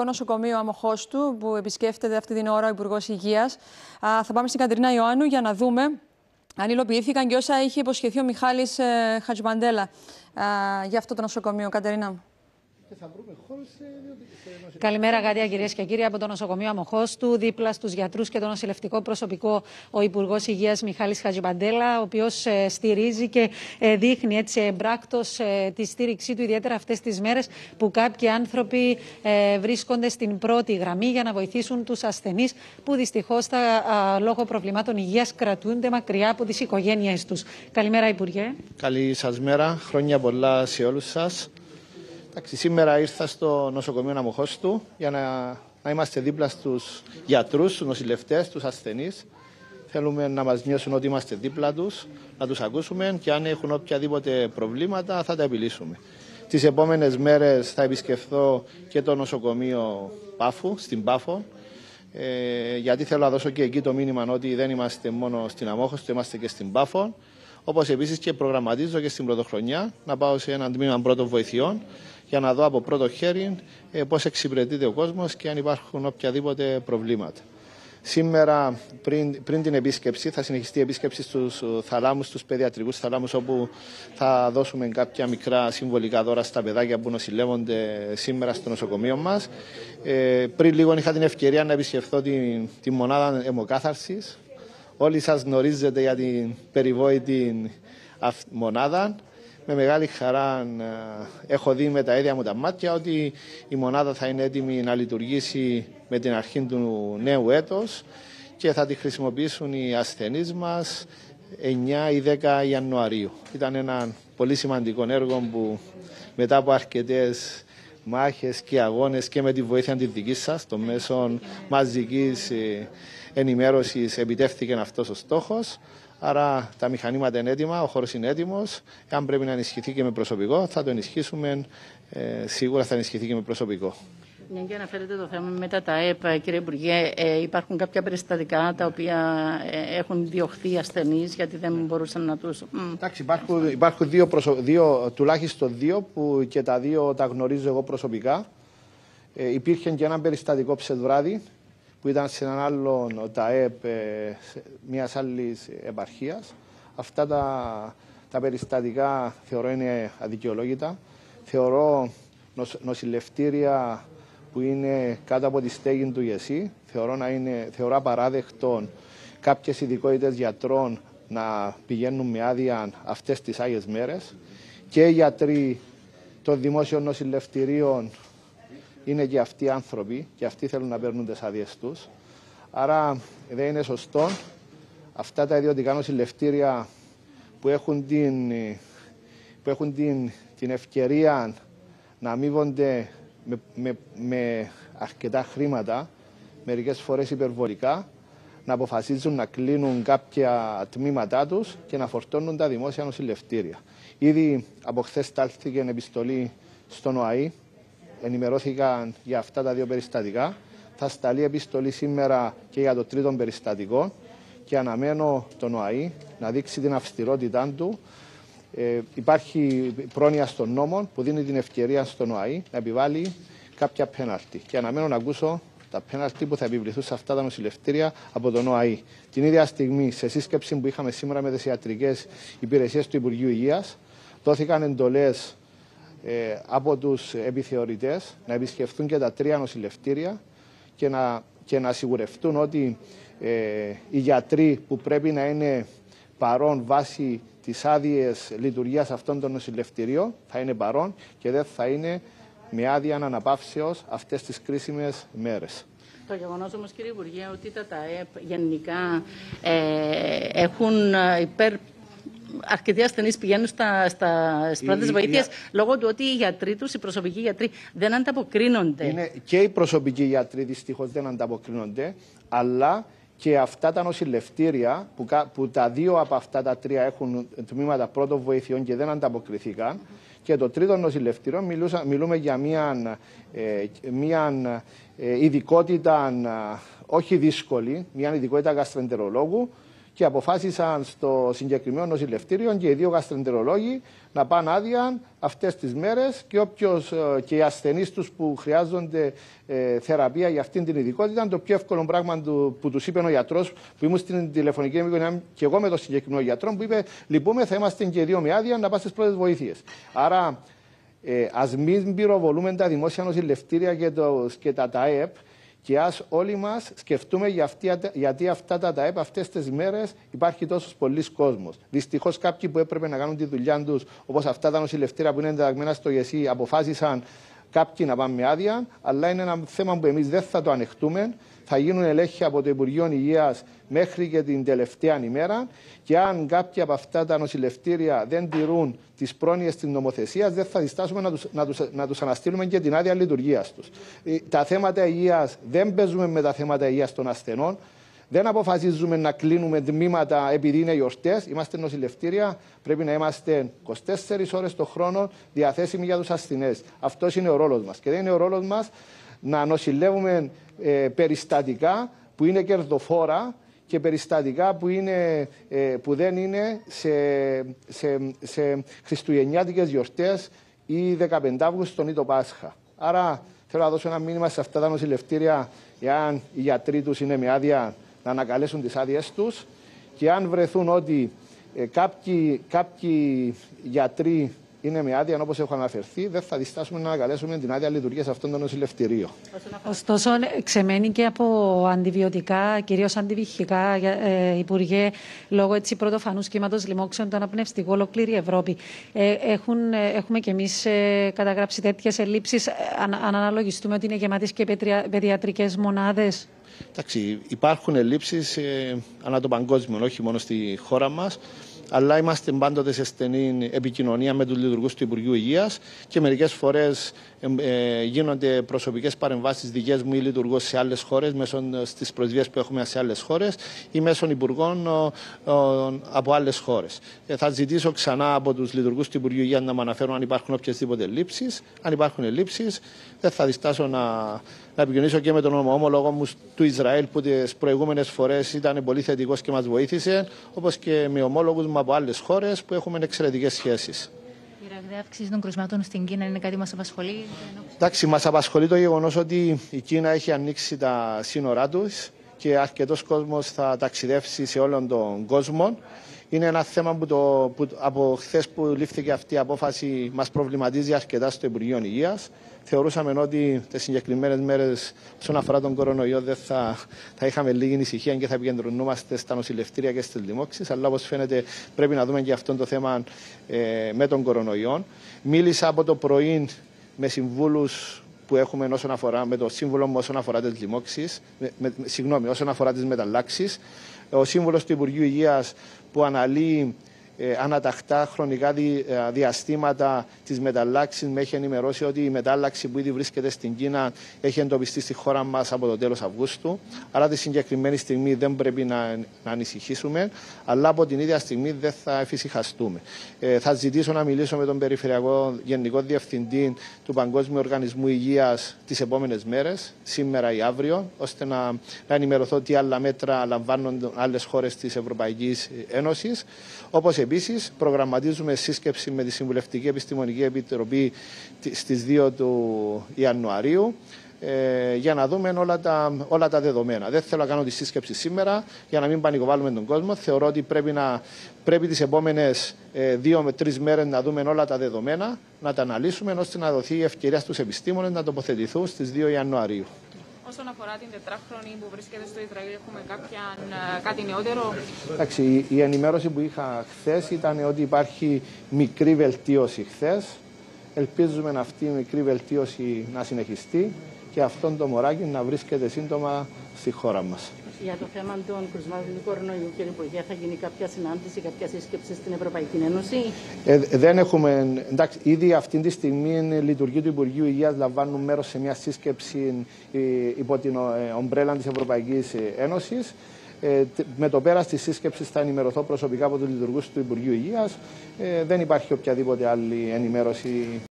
Αστυνομικό Νοσοκομείο Αμοχώστου, που επισκέφτεται αυτή την ώρα ο Υπουργός Υγείας. Θα πάμε στην Κατερίνα Ιωάννου για να δούμε αν υλοποιήθηκαν και όσα είχε υποσχεθεί ο Μιχάλης Χατζημαντέλα για αυτό το νοσοκομείο. Κατερίνα. Καλημέρα, Γαδία, κυρίες και κύριοι. Από το νοσοκομείο Αμοχώστου, δίπλα στους γιατρούς και το νοσηλευτικό προσωπικό, ο Υπουργός Υγείας Μιχάλης Χατζημαντέλα, ο οποίος στηρίζει και δείχνει έτσι εμπράκτος τη στήριξή του, ιδιαίτερα αυτές τις μέρες που κάποιοι άνθρωποι βρίσκονται στην πρώτη γραμμή για να βοηθήσουν τους ασθενείς που δυστυχώς λόγω προβλημάτων υγείας κρατούνται μακριά από τις οικογένειές τους. Καλημέρα, Υπουργέ. Καλή σας μέρα. Χρόνια πολλά σε όλους σας. Σήμερα ήρθα στο νοσοκομείο Αμοχώστου για να είμαστε δίπλα στους γιατρούς, στους νοσηλευτές, στους ασθενείς. Θέλουμε να μας νιώσουν ότι είμαστε δίπλα τους, να τους ακούσουμε και αν έχουν οποιαδήποτε προβλήματα θα τα επιλύσουμε. Τις επόμενες μέρες θα επισκεφθώ και το νοσοκομείο Πάφου, στην Πάφο, γιατί θέλω να δώσω και εκεί το μήνυμα ότι δεν είμαστε μόνο στην Αμόχωστο, είμαστε και στην Πάφο. Όπως επίσης και προγραμματίζω και στην πρωτοχρονιά να πάω σε έναν τμήμα πρώτων βοηθειών για να δω από πρώτο χέρι πώς εξυπηρετείται ο κόσμος και αν υπάρχουν οποιαδήποτε προβλήματα. Σήμερα, πριν την επίσκεψη, θα συνεχιστεί η επίσκεψη στους θαλάμους, στους παιδιατρικούς θαλάμους, όπου θα δώσουμε κάποια μικρά συμβολικά δώρα στα παιδάκια που νοσηλεύονται σήμερα στο νοσοκομείο μας. Πριν λίγο είχα την ευκαιρία να επισκεφθώ τη μονάδα αιμοκάθαρσης. Όλοι σας γνωρίζετε για την περιβόητη μονάδα. Με μεγάλη χαρά έχω δει με τα ίδια μου τα μάτια ότι η μονάδα θα είναι έτοιμη να λειτουργήσει με την αρχή του νέου έτους και θα τη χρησιμοποιήσουν οι ασθενείς μας 9 ή 10 Ιανουαρίου. Ήταν ένα πολύ σημαντικό έργο που μετά από αρκετές μάχες και αγώνες και με τη βοήθεια της δικής σας, των μέσων μαζικής ενημέρωσης, επιτεύχθηκε αυτός ο στόχος. Άρα τα μηχανήματα είναι έτοιμα, ο χώρος είναι έτοιμος. Αν πρέπει να ενισχυθεί και με προσωπικό, θα το ενισχύσουμε. Σίγουρα θα ενισχυθεί και με προσωπικό. Μια και αναφέρετε το θέμα με τα ΤΑΕΠ, κύριε Υπουργέ, υπάρχουν κάποια περιστατικά τα οποία έχουν διωχθεί ασθενείς γιατί δεν μπορούσαν να τους... Εντάξει, υπάρχουν τουλάχιστον δύο που και τα δύο τα γνωρίζω εγώ προσωπικά. Υπήρχε και ένα περιστατικό ψευδράδι που ήταν σε έναν άλλο ΤΑΕΠ μιας άλλης επαρχίας. Αυτά τα περιστατικά θεωρώ είναι αδικαιολόγητα. Θεωρώ νοσηλευτήρια που είναι κάτω από τη στέγη του ΙΕΣΥ, θεωρώ απαράδεκτο κάποιες ειδικότητες γιατρών να πηγαίνουν με άδεια αυτές τις άγιες μέρες. Και οι γιατροί των δημόσιων νοσηλευτηρίων είναι και αυτοί άνθρωποι και αυτοί θέλουν να παίρνουν τις άδειες τους. Άρα δεν είναι σωστό αυτά τα ιδιωτικά νοσηλευτήρια που έχουν την ευκαιρία να αμείβονται με αρκετά χρήματα, μερικές φορές υπερβολικά, να αποφασίζουν να κλείνουν κάποια τμήματά τους και να φορτώνουν τα δημόσια νοσηλευτήρια. Ήδη από χθες στάλθηκε επιστολή στον ΟΑΗ, ενημερώθηκαν για αυτά τα δύο περιστατικά. Θα σταλεί επιστολή σήμερα και για το τρίτο περιστατικό και αναμένω τον ΟΑΗ να δείξει την αυστηρότητά του. Υπάρχει πρόνοια στον νόμο που δίνει την ευκαιρία στον ΟΑΗ να επιβάλλει κάποια πέναλτι. Και αναμένω να ακούσω τα πέναλτι που θα επιβληθούν σε αυτά τα νοσηλευτήρια από τον ΟΑΗ. Την ίδια στιγμή, σε σύσκεψη που είχαμε σήμερα με τις ιατρικές υπηρεσίες του Υπουργείου Υγείας, δόθηκαν εντολές από τους επιθεωρητές να επισκεφθούν και τα τρία νοσηλευτήρια και να σιγουρευτούν ότι οι γιατροί που πρέπει να είναι παρόν βάσει τις άδειες λειτουργίας αυτών των νοσηλευτηρίων θα είναι παρόν και δεν θα είναι με άδεια αναπαύσεως αυτές τις κρίσιμες μέρες. Το γεγονός όμως, κύριε Υπουργέ, ότι τα ΤΑΕΠ γενικά έχουν αρκετοί ασθενείς πηγαίνουν στις πρώτες βοήθειες λόγω του ότι οι γιατροί τους, οι προσωπικοί γιατροί, δεν ανταποκρίνονται. Και οι προσωπικοί γιατροί δυστυχώς δεν ανταποκρίνονται, αλλά και αυτά τα νοσηλευτήρια που τα δύο από αυτά τα τρία έχουν τμήματα πρώτων βοηθειών και δεν ανταποκριθήκαν. Και το τρίτο νοσηλευτήριο μιλούμε για μια ειδικότητα όχι δύσκολη, μια ειδικότητα γαστροεντερολόγου και αποφάσισαν στο συγκεκριμένο νοσηλευτήριο και οι δύο γαστρεντερολόγοι να πάνε άδεια αυτές τις μέρες και οι ασθενείς τους που χρειάζονται θεραπεία για αυτήν την ειδικότητα. Το πιο εύκολο πράγμα που τους είπε ο γιατρός, που ήμουν στην τηλεφωνική επικοινωνία και εγώ με τον συγκεκριμένο γιατρό, που είπε: λυπούμε, θα είμαστε και οι δύο με άδεια να πάτε στις πρώτες βοήθειες. Άρα, ας μην πυροβολούμε τα δημόσια νοσηλευτήρια και τα ΤΑΕΠ. Και ας όλοι μας σκεφτούμε γιατί αυτά τα ΤΑΕΠ αυτές τις μέρες υπάρχει τόσος πολλής κόσμος. Δυστυχώς κάποιοι που έπρεπε να κάνουν τη δουλειά τους, όπως αυτά τα νοσηλευτήρια που είναι ενταγμένα στο ΓΕΣΥ, αποφάσισαν κάποιοι να πάνε με άδεια, αλλά είναι ένα θέμα που εμείς δεν θα το ανεχτούμε. Θα γίνουν ελέγχοι από το Υπουργείο Υγείας μέχρι και την τελευταία ημέρα και αν κάποια από αυτά τα νοσηλευτήρια δεν τηρούν τις πρόνοιες της νομοθεσίας, δεν θα διστάσουμε να τους αναστείλουμε και την άδεια λειτουργίας τους. Τα θέματα υγείας, δεν παίζουμε με τα θέματα υγείας των ασθενών. Δεν αποφασίζουμε να κλείνουμε τμήματα επειδή είναι γιορτές. Είμαστε νοσηλευτήρια. Πρέπει να είμαστε 24 ώρες το χρόνο διαθέσιμοι για τους ασθενείς. Αυτός είναι ο ρόλος μας. Και δεν είναι ο ρόλος μας να νοσηλεύουμε περιστατικά που είναι κερδοφόρα και περιστατικά που δεν είναι σε χριστουγεννιάτικες γιορτές ή 15 Αύγουστον ή το Πάσχα. Άρα θέλω να δώσω ένα μήνυμα σε αυτά τα νοσηλευτήρια, εάν οι γιατροί τους είναι με άδεια, να ανακαλέσουν τις άδειες τους, και αν βρεθούν ότι κάποιοι γιατροί είναι με άδεια, όπως έχω αναφερθεί, δεν θα διστάσουμε να ανακαλέσουμε την άδεια λειτουργίας αυτών των νοσηλευτηρίων. Ωστόσο, ξεμένει και από αντιβιωτικά, κυρίως αντιβυχικά, Υπουργέ, λόγω πρωτοφανούς κύματος λοιμόξεων το αναπνευστικό ολόκληρη Ευρώπη. Έχουμε κι εμείς καταγράψει τέτοιες ελλείψεις, αν αναλογιστούμε ότι είναι γεμάτες και παιδιατρικές μονάδες. Εντάξει, υπάρχουν ελλείψεις ανά το παγκόσμιο, όχι μόνο στη χώρα μας, αλλά είμαστε πάντοτε σε στενή επικοινωνία με τους λειτουργούς του Υπουργείου Υγείας και μερικές φορές γίνονται προσωπικές παρεμβάσεις δικές μου ή λειτουργώ σε άλλες χώρες, μέσω στις πρεσβείες που έχουμε σε άλλες χώρες ή μέσω υπουργών από άλλες χώρες. Θα ζητήσω ξανά από τους λειτουργούς του Υπουργείου Υγείας να μου αναφέρουν αν υπάρχουν οποιασδήποτε ελλείψεις. Αν υπάρχουν ελλείψεις, δεν θα διστάσω να επικοινωνήσω και με τον ομόλογο μου του Ισραήλ, που τις προηγούμενες φορές ήταν πολύ θετικός και μας βοήθησε, όπως και με ομόλογους μου από άλλες χώρες που έχουμε εξαιρετικές σχέσεις. Η ραγδαία αύξηση των κρουσμάτων στην Κίνα είναι κάτι που μας απασχολεί? Εντάξει, μας απασχολεί το γεγονός ότι η Κίνα έχει ανοίξει τα σύνορά τους και αρκετός κόσμος θα ταξιδεύσει σε όλον τον κόσμο. Είναι ένα θέμα που από χθες που λήφθηκε αυτή η απόφαση μας προβληματίζει αρκετά στο Υπουργείο Υγείας. Θεωρούσαμε ότι τις συγκεκριμένες μέρες, όσον αφορά τον κορονοϊό, δεν θα είχαμε λίγη ησυχία και θα επικεντρωνόμαστε στα νοσηλευτήρια και στις λοιμώξεις. Αλλά όπως φαίνεται, πρέπει να δούμε και αυτό το θέμα με τον κορονοϊό. Μίλησα από το πρωί με συμβούλους που έχουμε με το σύμβουλο μου όσον αφορά τις λοιμώξεις, όσον αφορά τις μεταλλάξεις. Ο σύμβουλος του Υπουργείου Υγείας που αναλύει αναταχτά χρονικά διαστήματα της μεταλλάξης με έχει ενημερώσει ότι η μετάλλαξη που ήδη βρίσκεται στην Κίνα έχει εντοπιστεί στη χώρα μας από το τέλος Αυγούστου. Άρα τη συγκεκριμένη στιγμή δεν πρέπει να ανησυχήσουμε, αλλά από την ίδια στιγμή δεν θα εφησυχαστούμε. Θα ζητήσω να μιλήσω με τον Περιφερειακό Γενικό Διευθυντή του Παγκόσμιου Οργανισμού Υγείας τις επόμενες μέρες, σήμερα ή αύριο, ώστε να ενημερωθώ τι άλλα μέτρα λαμβάνουν άλλες χώρες της Ευρωπαϊκής Ένωσης. Όπως επίσης προγραμματίζουμε σύσκεψη με τη Συμβουλευτική Επιστημονική Επιτροπή στις 2 του Ιανουαρίου για να δούμε όλα τα δεδομένα. Δεν θέλω να κάνω τη σύσκεψη σήμερα για να μην πανικοβάλλουμε τον κόσμο. Θεωρώ ότι πρέπει τις επόμενες 2 με 3 μέρες να δούμε όλα τα δεδομένα, να τα αναλύσουμε, ώστε να δοθεί η ευκαιρία στους επιστήμονες να τοποθετηθούν στις 2 Ιανουαρίου. Όσον αφορά την τετράχρονη που βρίσκεται στο Ισραήλ, έχουμε κάτι νεότερο? Εντάξει, η ενημέρωση που είχα χθες ήταν ότι υπάρχει μικρή βελτίωση χθες. Ελπίζουμε αυτή η μικρή βελτίωση να συνεχιστεί και αυτόν το μωράκι να βρίσκεται σύντομα στη χώρα μας. Για το θέμα των κρουσμάτων του κορονοϊού, κύριε Υπουργέ, θα γίνει κάποια συνάντηση, κάποια σύσκεψη στην Ευρωπαϊκή Ένωση? Δεν έχουμε. Εντάξει, ήδη αυτή τη στιγμή λειτουργεί του Υπουργείου Υγείας, λαμβάνουν μέρος σε μια σύσκεψη υπό την ομπρέλα της Ευρωπαϊκής Ένωσης. Με το πέρας της σύσκεψης θα ενημερωθώ προσωπικά από τους λειτουργούς του Υπουργείου Υγείας. Δεν υπάρχει οποιαδήποτε άλλη ενημέρωση.